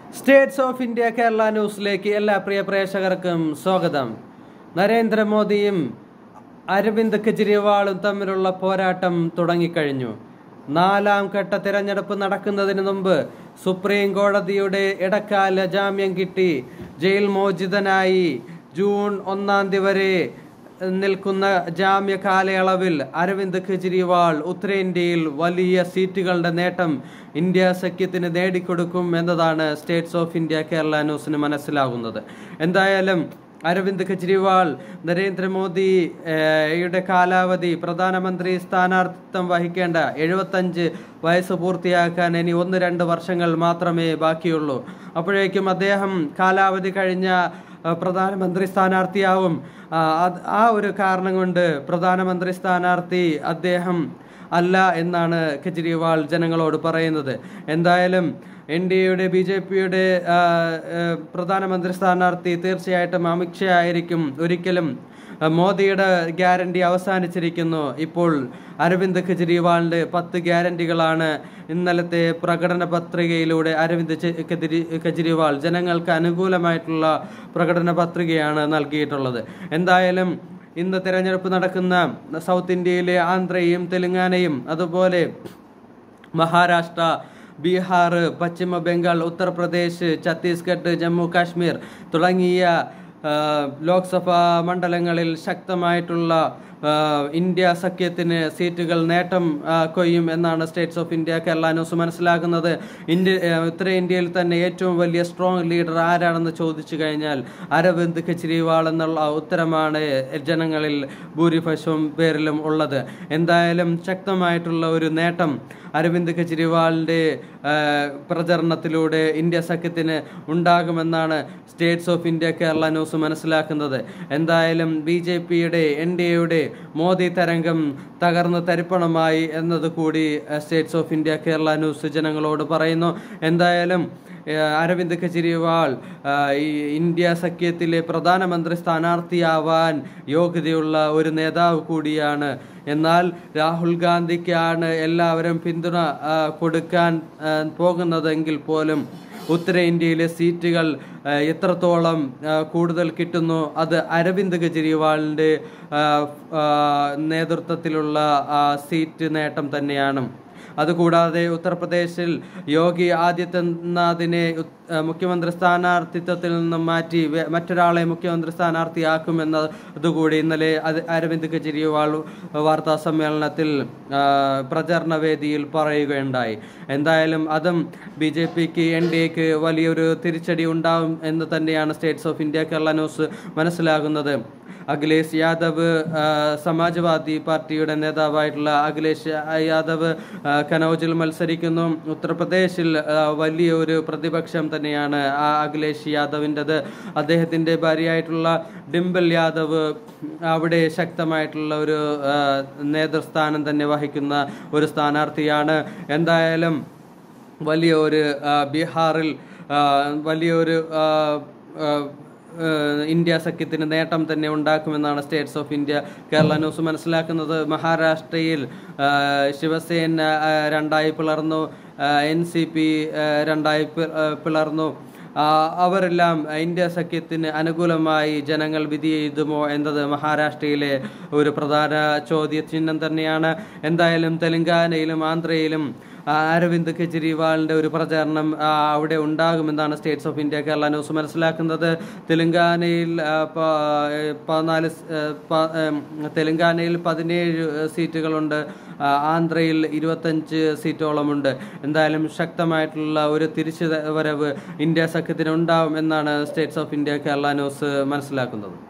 States of India Kerala ന്യൂസിലേക്ക് എല്ലാ പ്രിയ പ്രേക്ഷകർക്കും സ്വാഗതം. നരേന്ദ്രമോദിയും അരവിന്ദ് കെജ്രിവാളും തമ്മിലുള്ള പോരാട്ടം തുടങ്ങിക്കഴിഞ്ഞു. 4ാം ഘട്ട തിരഞ്ഞെടുപ്പ് നടക്കുന്നതിന് മുമ്പ് സുപ്രീം കോടതിയുടെ ഇടക്കാല ജാമ്യം കിട്ടി ജയിൽ മോചിതനായി ജൂൺ 1-ാം തീയതി വരെ നിൽക്കുന്ന ജാമ്യ കാലയളവിൽ അരവിന്ദ് കെജ്രിവാൾ ഉത്തരേന്ത്യയിൽ വലിയ സീറ്റുകളുടെ നേട്ടം ഇന്ത്യ സഖ്യത്തിന് നേടിക്കൊടുക്കും എന്നതാണ് സ്റ്റേറ്റ്സ് ഓഫ് ഇന്ത്യ കേരള ന്യൂസിന് മനസ്സിലാകുന്നത്. എന്തായാലും അരവിന്ദ് കെജ്രിവാൾ നരേന്ദ്രമോദിയുടെ കാലാവധി പ്രധാനമന്ത്രി സ്ഥാനാർത്ഥിത്വം വഹിക്കേണ്ട 75 വയസ്സ് പൂർത്തിയാക്കാൻ ഇനി 1-2 വർഷങ്ങൾ മാത്രമേ ബാക്കിയുള്ളൂ. അപ്പോഴേക്കും അദ്ദേഹം കാലാവധി കഴിഞ്ഞ പ്രധാനമന്ത്രി സ്ഥാനാർത്ഥിയാവും. ആ ഒരു കാരണം കൊണ്ട് പ്രധാനമന്ത്രി സ്ഥാനാർത്ഥി അദ്ദേഹം അല്ല എന്നാണ് കെജ്രിവാൾ ജനങ്ങളോട് പറയുന്നത്. എന്തായാലും NDAയുടെ BJPയുടെ പ്രധാനമന്ത്രി സ്ഥാനാർത്ഥി തീർച്ചയായിട്ടും അമിത് ഷാ ആയിരിക്കും. ഒരിക്കലും മോദിയുടെ ഗ്യാരണ്ടി അവസാനിച്ചിരിക്കുന്നു. ഇപ്പോൾ അരവിന്ദ് കെജ്രിവാളിൻ്റെ 10 ഗ്യാരണ്ടികളാണ് ഇന്നലത്തെ പ്രകടന പത്രികയിലൂടെ അരവിന്ദ് കെജ്രിവാൾ ജനങ്ങൾക്ക് അനുകൂലമായിട്ടുള്ള പ്രകടന പത്രികയാണ് നൽകിയിട്ടുള്ളത്. എന്തായാലും ഇന്ന് തിരഞ്ഞെടുപ്പ് നടക്കുന്ന സൗത്ത് ഇന്ത്യയിലെ ആന്ധ്രയും തെലുങ്കാനയും അതുപോലെ മഹാരാഷ്ട്ര, ബീഹാർ, പശ്ചിമ ബംഗാൾ, ഉത്തർപ്രദേശ്, ഛത്തീസ്ഗഡ്, ജമ്മു കാശ്മീർ തുടങ്ങിയ ലോക്സഭാ മണ്ഡലങ്ങളിൽ ശക്തമായിട്ടുള്ള ഇന്ത്യ സഖ്യത്തിന് സീറ്റുകൾ നേട്ടം കൊയ്യും എന്നാണ് States of India Kerala News മനസ്സിലാക്കുന്നത്. ഉത്തരേന്ത്യയിൽ തന്നെ ഏറ്റവും വലിയ സ്ട്രോങ് ലീഡർ ആരാണെന്ന് ചോദിച്ചു കഴിഞ്ഞാൽ അരവിന്ദ് കെജ്രിവാൾ എന്നുള്ള ഉത്തരമാണ് ജനങ്ങളിൽ ഭൂരിപക്ഷം പേരിലും ഉള്ളത്. എന്തായാലും ശക്തമായിട്ടുള്ള ഒരു നേട്ടം അരവിന്ദ് കെജ്രിവാളിൻ്റെ പ്രചരണത്തിലൂടെ ഇന്ത്യ സഖ്യത്തിന് ഉണ്ടാകുമെന്നാണ് States of India Kerala News മനസ്സിലാക്കുന്നത്. എന്തായാലും BJPയുടെ NDAയുടെ മോദി തരംഗം തകർന്ന് തരിപ്പണമായി എന്നതുകൂടി States of India Kerala News ജനങ്ങളോട് പറയുന്നു. എന്തായാലും അരവിന്ദ് കെജ്രിവാൾ ഇന്ത്യ സഖ്യത്തിലെ പ്രധാനമന്ത്രി സ്ഥാനാർത്ഥിയാവാൻ യോഗ്യതയുള്ള ഒരു നേതാവ് കൂടിയാണ്. എന്നാൽ രാഹുൽ ഗാന്ധിക്കാണ് എല്ലാവരും പിന്തുണ കൊടുക്കാൻ പോകുന്നതെങ്കിൽ പോലും ഉത്തരേന്ത്യയിലെ സീറ്റുകൾ എത്രത്തോളം കൂടുതൽ കിട്ടുന്നു അത് അരവിന്ദ് കെജ്രിവാളിൻ്റെ നേതൃത്വത്തിലുള്ള സീറ്റ് നേട്ടം തന്നെയാണ്. അതുകൂടാതെ ഉത്തർപ്രദേശിൽ യോഗി ആദിത്യനാഥിനെ മുഖ്യമന്ത്രി സ്ഥാനാർത്ഥിത്വത്തിൽ നിന്നും മാറ്റി മറ്റൊരാളെ മുഖ്യമന്ത്രി സ്ഥാനാർത്ഥിയാക്കുമെന്നതുകൂടി ഇന്നലെ അരവിന്ദ് കെജ്രിവാൾ വാർത്താ സമ്മേളനത്തിൽ പ്രചരണ വേദിയിൽ പറയുകയുണ്ടായി. എന്തായാലും അതും BJPക്ക് NDAക്ക് വലിയൊരു തിരിച്ചടി ഉണ്ടാവും എന്ന് തന്നെയാണ് States of India Kerala News മനസ്സിലാകുന്നത്. അഖിലേഷ് യാദവ് സമാജ്വാദി പാർട്ടിയുടെ നേതാവായിട്ടുള്ള അഖിലേഷ് യാദവ് കനൌജിൽ മത്സരിക്കുന്നു. ഉത്തർപ്രദേശിൽ വലിയൊരു പ്രതിപക്ഷം തന്നെയാണ് അഖിലേഷ് യാദവിൻ്റെത്. അദ്ദേഹത്തിൻ്റെ ഭാര്യയായിട്ടുള്ള ഡിംപിൾ യാദവ് അവിടെ ശക്തമായിട്ടുള്ള ഒരു നേതൃസ്ഥാനം തന്നെ വഹിക്കുന്ന ഒരു സ്ഥാനാർത്ഥിയാണ്. എന്തായാലും വലിയൊരു ബീഹാറിൽ വലിയൊരു ഇന്ത്യ സഖ്യത്തിന് നേട്ടം തന്നെ ഉണ്ടാക്കുമെന്നാണ് States of India Kerala News മനസ്സിലാക്കുന്നത്. മഹാരാഷ്ട്രയിൽ ശിവസേന 2ആയി പിളർന്നു, NCP 2ആയി പിളർന്നു. അവരെല്ലാം ഇന്ത്യ സഖ്യത്തിന് അനുകൂലമായി ജനങ്ങൾ വിധി എഴുതുമോ എന്നത് മഹാരാഷ്ട്രയിലെ ഒരു പ്രധാന ചോദ്യചിഹ്നം തന്നെയാണ്. എന്തായാലും തെലുങ്കാനയിലും ആന്ധ്രയിലും അരവിന്ദ് കെജ്രിവാളിൻ്റെ ഒരു പ്രചാരണം അവിടെ ഉണ്ടാകുമെന്നാണ് States of India Kerala News മനസ്സിലാക്കുന്നത്. തെലുങ്കാനയിൽ 17 സീറ്റുകളുണ്ട്, ആന്ധ്രയിൽ 25 സീറ്റോളമുണ്ട്. എന്തായാലും ശക്തമായിട്ടുള്ള ഒരു തിരിച്ചു വരവ് ഇന്ത്യ സഖ്യത്തിന് ഉണ്ടാവും എന്നാണ് States of India Kerala News മനസ്സിലാക്കുന്നത്.